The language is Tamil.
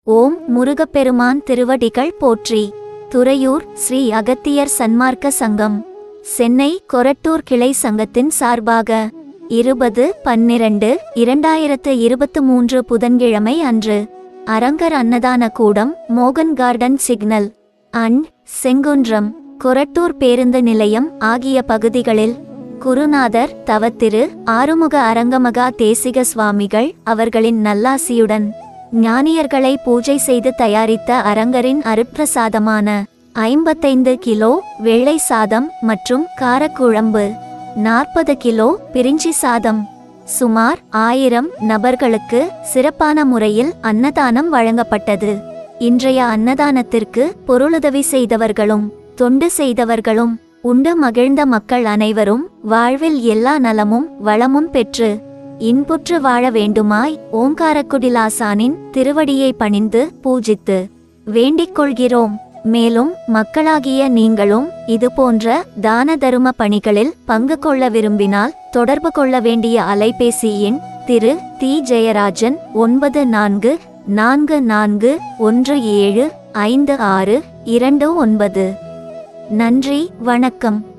ஓம் முருகப்பெருமான் திருவடிகள் போற்றி. துறையூர் ஸ்ரீ அகத்தியர் சன்மார்க்க சங்கம், சென்னை கொரட்டூர் கிளை சங்கத்தின் சார்பாக 20/12/2023 புதன்கிழமை அன்று அரங்கர் அன்னதான கூடம், மோகன் garden signal and Sengundram, Korattur பேருந்து நிலையம் ஆகிய பகுதிகளில் குருநாதர் தவத்திரு ஆறுமுக அரங்கமகா தேசிக சுவாமிகள் அவர்களின் நல்லாசியுடன் ஞானியர்களை பூஜை செய்து தயாரித்த அரங்கரின் அருட்பிரசாதமான 55 கிலோ வெள்ளை சாதம் மற்றும் காரக்குழம்பு, 40 கிலோ பிரிஞ்சி சாதம், சுமார் 1000 நபர்களுக்கு சிறப்பான முறையில் அன்னதானம் வழங்கப்பட்டது. இன்றைய அன்னதானத்திற்கு பொருளுதவி செய்தவர்களும் தொண்டு செய்தவர்களும் உண்டு மகிழ்ந்த மக்கள் அனைவரும் வாழ்வில் எல்லா நலமும் வளமும் பெற்று இன்புற்று வாழ வேண்டுமாய் ஓங்காரக்குடிலாசானின் திருவடியை பணிந்து பூஜித்து வேண்டிக் கொள்கிறோம். மேலும் மக்களாகிய நீங்களும் இதுபோன்ற தான தரும பணிகளில் பங்கு கொள்ள விரும்பினால் தொடர்பு கொள்ள வேண்டிய அலைபேசி எண் திரு தி ஜெயராஜன் 9444175629. நன்றி, வணக்கம்.